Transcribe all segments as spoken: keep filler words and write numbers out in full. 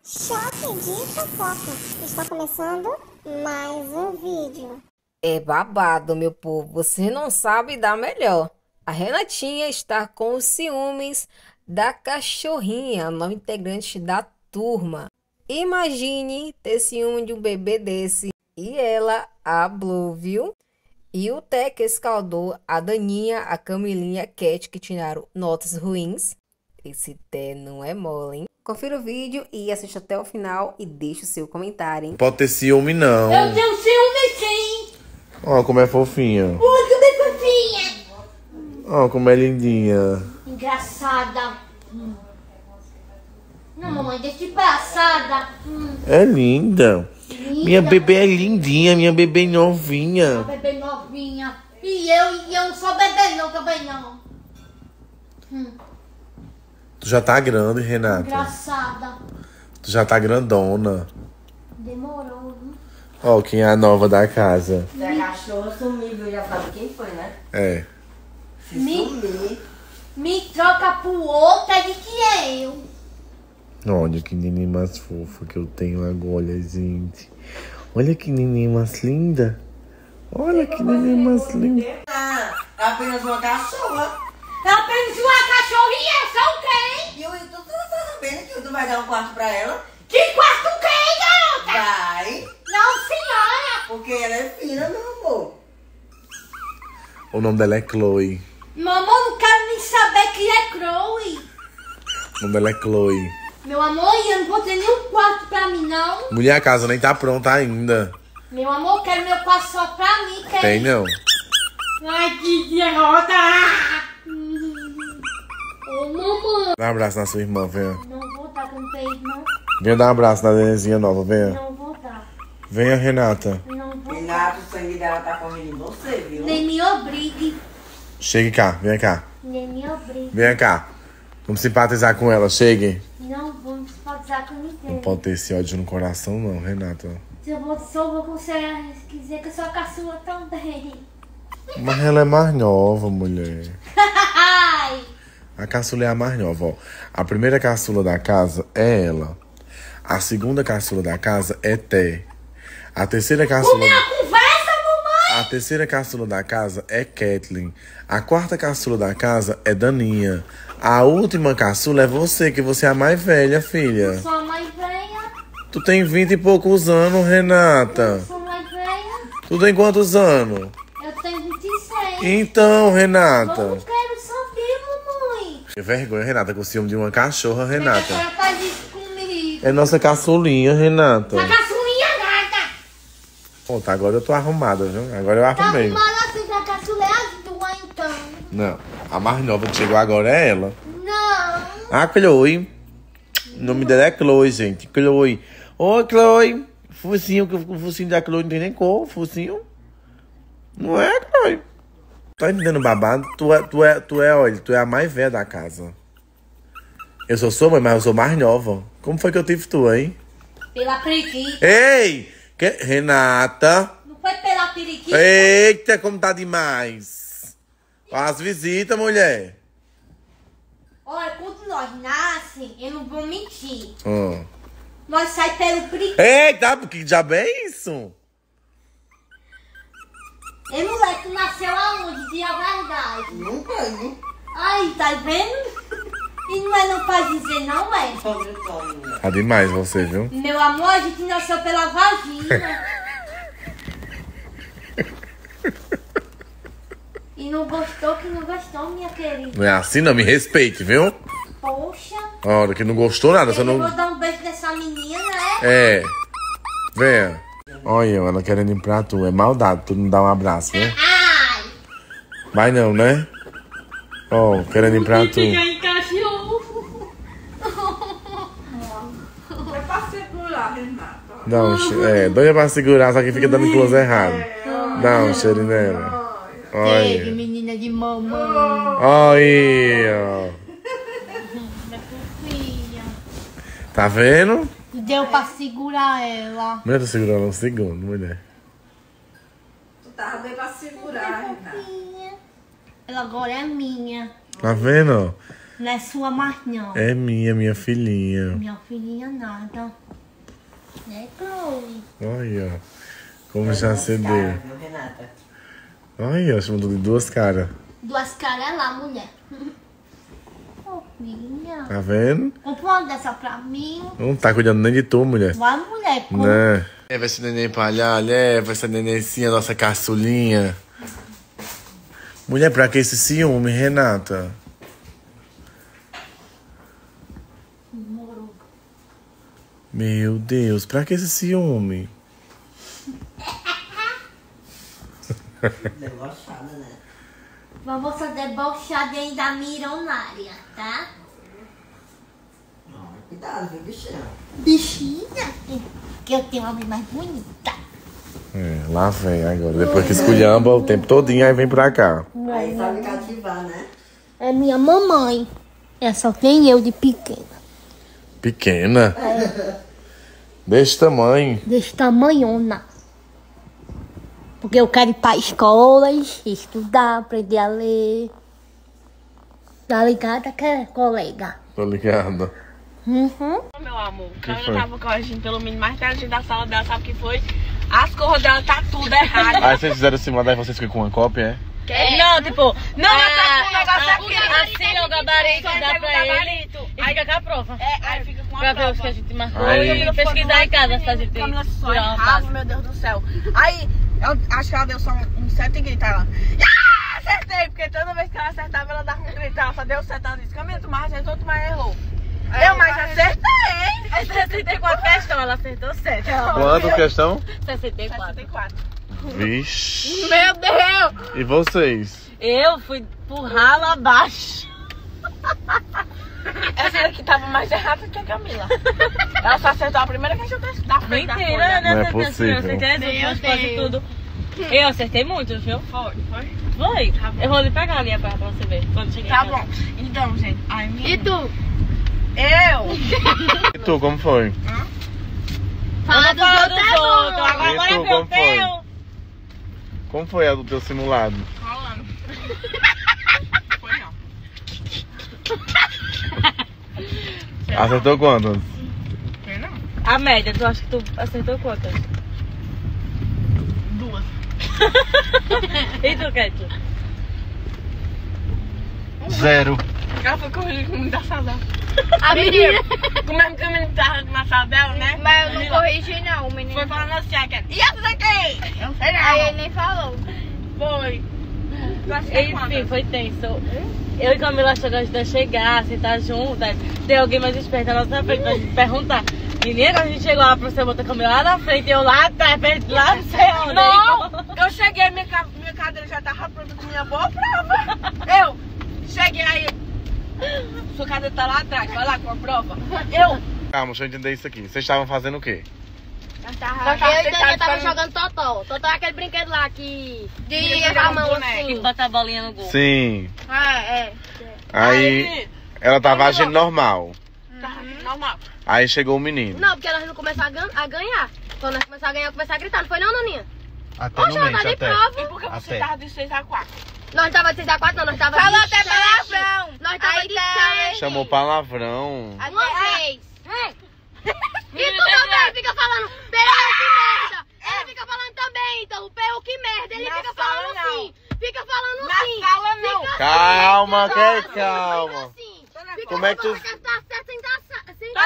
Choque de fofoca. Está começando mais um vídeo. É babado, meu povo. Você não sabe dar melhor. A Renatinha está com os ciúmes da cachorrinha, a nova integrante da turma. Imagine ter ciúme de um bebê desse. E ela, a Blue, viu? E o Teca escaldou a Daninha, a Camilinha, a Cat, que tiraram notas ruins. Esse Té não é mole, hein? Confira o vídeo e assista até o final e deixe o seu comentário, hein? Pode ter ciúme, não. Eu tenho ciúme, sim. Ó, como é fofinha. Muito bem fofinha. Ó, como é lindinha. Engraçada. Hum. Não, mamãe, deixa de palhaçada. Hum. É linda. Linda. Minha bebê é lindinha, minha bebê novinha. Uma bebê novinha. E eu, e eu não sou bebê não também, não. Hum. Tu já tá grande, Renata. Engraçada. Tu já tá grandona. Demorou, viu? Ó, quem é a nova da casa. Se a cachorra sumir, viu? Já sabe quem foi, né? É. Se Me- sumir. Me troca pro outro, é de que é eu. Olha que neném mais fofa que eu tenho agora, gente. Olha que neném mais linda. Olha que neném mais linda. Ah, é apenas uma cachorra. É apenas uma cachorrinha, só quem? E o tu tá sabendo que tu vai dar um quarto pra ela? Que quarto quem, garota? Vai. Não, senhora. Porque ela é fina, meu amor. O nome dela é Chloe. Meu amor, não quero nem saber que é Chloe. O nome dela é Chloe. Meu amor, eu não vou ter nenhum quarto pra mim, não. Mulher, a casa nem tá pronta ainda. Meu amor, eu quero meu quarto só pra mim. Quer... Tem não. Ai, que derrota. Ô, mamãe. Dá um abraço na sua irmã, venha. Não vou dar com peito, não. Venha dar um abraço na nenenzinha nova, venha. Não vou dar. Venha, Renata. Não vou dar. Renato, o sangue dela tá correndo em você, viu? Nem me obrigue. Chegue cá, venha cá. Nem me obrigue. Venha cá. Vamos simpatizar com ela, chegue. Não vou me simpatizar com ninguém. Não pode ter esse ódio no coração, não, Renata. Se eu vou, só vou conseguir dizer que eu sou a caçula também. Mas ela é mais nova, mulher. Ai! A caçula é a mais nova, ó. A primeira caçula da casa é ela. A segunda caçula da casa é Té. A terceira caçula... Minha conversa, mamãe! A terceira caçula da casa é Kathleen. A quarta caçula da casa é Daninha. A última caçula é você, que você é a mais velha, filha. Sou a mais velha. Tu tem vinte e poucos anos, Renata. Sou mais velha. Tu tem quantos anos? Eu tenho vinte e seis. Então, Eu Renata. não quero saber, mamãe. Que vergonha, Renata, com ciúme de uma cachorra, A Renata. senhora faz isso comigo. É nossa caçulinha, Renata. A caçulinha gata. Pô, tá, agora eu tô arrumada, viu? Agora eu Tá arrumei. arrumada assim que a caçula é as duas, então. Não, a mais nova que chegou agora é ela. Não. Ah, Chloe. O nome dela é Chloe, gente. Chloe. Oi, Chloe. Focinho, que o focinho da Chloe não tem nem cor, focinho. Não é, Chloe? Tá entendendo babado? Tu é, tu é, tu é, olha, tu é a mais velha da casa. Eu sou sua mãe, mas eu sou mais nova. Como foi que eu tive tu, hein? Pela periquita. Ei! Que... Renata. Não foi pela periquita? Eita, como tá demais. As visitas, mulher. Olha, quando nós nascem, eu não vou mentir. Hum. Nós sai pelo periquito. Eita, que diabo é isso? E moleque, nasceu aonde? De a verdade. Nunca, viu? Ai, tá vendo? E não é não pode dizer não, é? Só gritando, mulher. Tá demais você, viu? Meu amor, a gente nasceu pela vagina. E não gostou que não gostou, minha querida. Não é assim, não. Me respeite, viu? Poxa. Olha, que não gostou nada, você Eu não... vou dar um beijo nessa menina, né? É. Venha. Olha, ela querendo ir pra tu. É maldade, tu não dá um abraço, né? Ai. Vai não, né? Ó, querendo ir pra tu. em cachorro. É pra segurar, Renata. Dá um che... É, doida pra segurar, só que fica dando close errado. Dá um cheiro nela. Ei, Olha. menina de mamãe. Olha. Minha fofinha. Tá vendo? Deu pra segurar ela. Mulher, tô segurando um segundo, mulher. Tu tava bem pra segurar, Renata. Fofinha. Ela agora é minha. Tá vendo? Não é sua mais, não. É minha, minha filhinha. Minha filhinha nada. Né, Chloe? Olha, como já cedeu. Cara, viu, Renata? Olha, chamando de duas caras. Duas caras lá, mulher. Ô, filha. Tá vendo? Compra uma dessa pra mim. Não tá cuidando nem de tu, mulher. Vai, mulher. compra. Né? Leva esse neném pra lá, leva essa nenencinha, nossa caçulinha. Mulher, pra que esse ciúme, Renata? Meu Deus, pra que esse ciúme? Debochada, né? Mas você debochada e ainda milionária, tá? Não, cuidado, viu, bichinho? Bichinha. Que eu tenho uma mãe mais bonita. É, lá vem agora. Depois que esculhamba o tempo todinho, aí vem pra cá. Aí sabe cativar, né? É minha mamãe. É só tem eu de pequena. Pequena. Desse tamanho. Desse tamanhona. Porque eu quero ir pra escolas, estudar, aprender a ler. Tá ligada, que é, colega? Tô ligado. Uhum. Meu amor, Que quando foi? eu tava corrigindo pelo menino mais inteligente da sala dela, sabe o que foi? As cores dela tá tudo errado. Aí vocês fizeram simulado, aí vocês ficam com uma cópia, é? É. Não, tipo, não, é, tá com o negócio aqui. Assim, o gabarito Só dá pega o pra ele gabarito. e fica com a prova. É, aí fica com a Pra ver prova. os que a gente marcou Aí. e pesquisar em casa se a gente Camila só tirar uma errava, base. meu Deus do céu. Aí, eu acho que ela deu só um, um certo e gritar lá. Ah, acertei, porque toda vez que ela acertava, ela dava um grito. Ela só deu certo, ela disse, Camila, tu mais acertou, tu mais errou. Eu mais acertei. É sessenta e quatro questões, ela acertou sete. Quantas questão? sessenta e quatro. sessenta e quatro. Vixe. Meu Deus! E vocês? Eu fui por ralo abaixo. Essa daqui tava mais errada que a Camila. Ela só acertou a primeira questão da da frente da Mentira, folha. né? Não é Acertei, possível. Eu acertei as Meu duas coisas, Deus. tudo. Eu acertei muito, viu? Foi, foi. Foi. Tá bom. Eu vou lhe pegar ali a prova pra você ver. Quando cheguei Tá em casa. bom. Então, gente. Ai, minha... E tu? Eu? E tu, como foi? Fala dos Fala outros, dos é outros. bom. Agora E tu, é meu como foi? teu. Como foi a do teu simulado? Rolando. Foi não. Acertou quantas? Foi não. A média, tu acha que tu acertou quantas? Duas. E tu, Keto? Zero. Ela foi corrigir com muita saudade. A menina. Como é que o menino tava na sala dela, né? Mas eu não corrigi não, o menino. Foi falando assim, a Cat. E essa daqui? Eu não sei não. Aí ele nem falou. Foi. Tu acha que é Enfim, quantas? foi tenso. Eu e Camila chegamos a chegar, sentar juntas. Tem alguém mais esperto na nossa frente pra gente perguntar. Menina, quando a gente chegou lá pra você botar a Camila lá na frente, eu lá atrás, perto, lá não sei onde. Não, eu cheguei, minha, ca- minha cadeira já tava pronta com minha boa prova. Eu cheguei aí. Sua cadeira tá lá atrás, vai lá com a prova. Eu. Calma, deixa eu entender isso aqui. Vocês estavam fazendo o quê? Só que eu e Daniel tava jogando totó. Totó é aquele brinquedo lá que... De Virar com a um mão boneco. assim. Bota a bolinha no gol. Sim. É, é. Aí ela tava agindo normal. Tá normal. Aí chegou o menino. Não, porque nós não começamos a, gan- a ganhar. Quando nós começamos a ganhar, eu comecei a gritar. Não foi não, Naninha? Até Poxa, ela tá de prova. E por que você Até. tava de seis a quatro? Nós tava de seis a quatro, não. Nós tava Falou de até sete. palavrão. Nós tava Aí de tem. sete. Chamou palavrão. Uma vez. E tu também fica falando, Peu, que merda. Ele fica falando também, então, Peu, que merda. Ele Na fica sala, falando não. assim. Fica falando Na assim. sala, não. Fica Calma, assim, que fica calma. assim. Fica Como é que tu- falando que tá certo sem tá certo. sem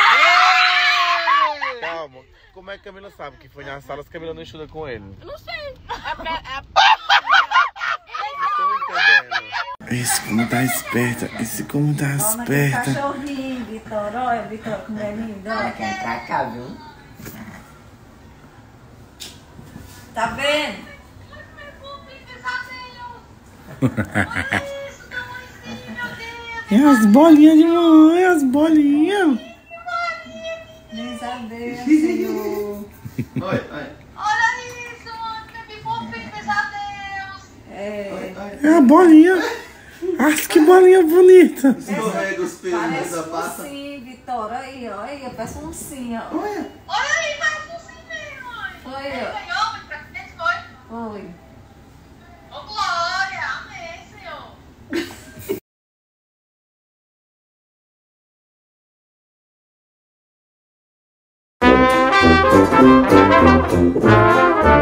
tá- Calma. Como é que Camila sabe que foi na sala se Camila não estuda com ele? Não sei. É porque é... Tô entendendo. Esse como tá esperta. Esse como tá esperta. Cachorrinho, Vitor. Olha, Vitor, como é lindo. Olha, quer entrar cá, viu? Tá vendo? É as bolinhas de mãe, as bolinhas. Diz adeus, Senhor. Oi, oi. Olha isso, me fofinho, pesadeus. É, É a bolinha. Ah, que bolinha bonita. Escorrega os pelos nessa pasta. Sim, Vitor. Aí, ó. Aí, eu peço um sim, ó. Olha. Olha aí, parece um sim mesmo, mãe. Foi, Ele ó. ganhou, mas parece que foi. Foi. Ô, Glória, amém. Música